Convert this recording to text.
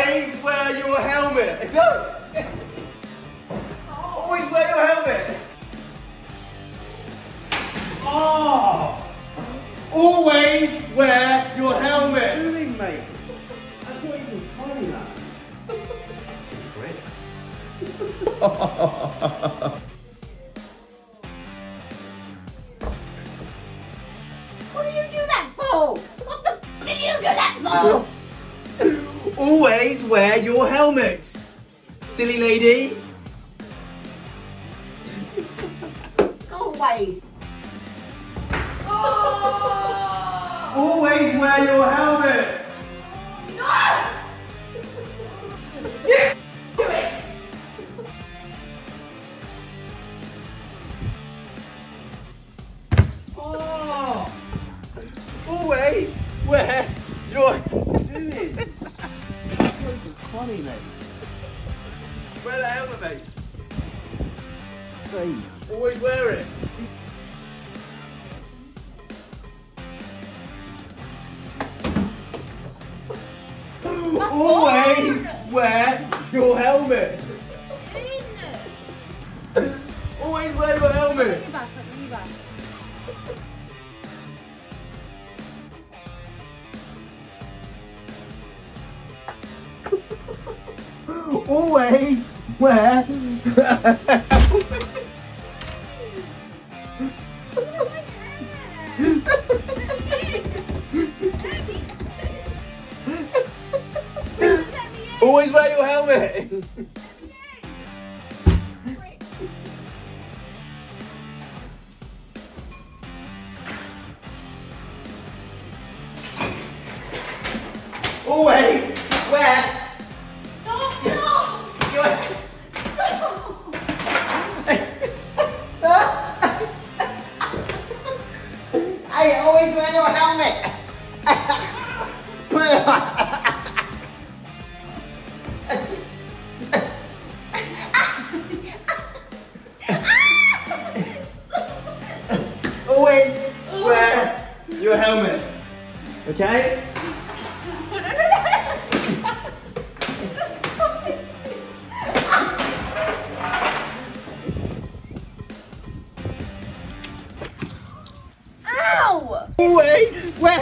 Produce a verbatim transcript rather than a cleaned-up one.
Always wear your helmet. No. Always wear your helmet. Oh. Always wear your helmet. What are you doing, mate? That's not even funny, that. What do you do that for? What the f do you do that for? Always wear your helmet. Silly lady. Go away. Oh. Always wear your helmet. No! You do it! Oh. Always wear your... What are you doing? That's not even funny, mate. Wear the helmet, mate. Safe. Always wear it. Always wear your helmet. Always wear your helmet. Always wear. Always wear your helmet. Always wear. Stop! Stop! Your... Hey, always wear your helmet. Always wear your helmet. Okay? Ow! Always wear